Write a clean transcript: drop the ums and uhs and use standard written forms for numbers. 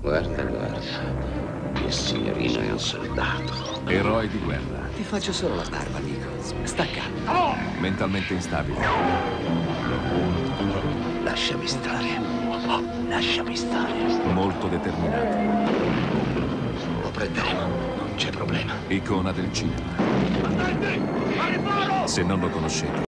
Guarda, il signorino è un soldato. Eroe di guerra. Ti faccio solo la barba, amico. Sta calmo. Mentalmente instabile. Lasciami stare. Lasciami stare. Molto determinato. Lo prenderemo, non c'è problema. Icona del cinema. Se non lo conoscete,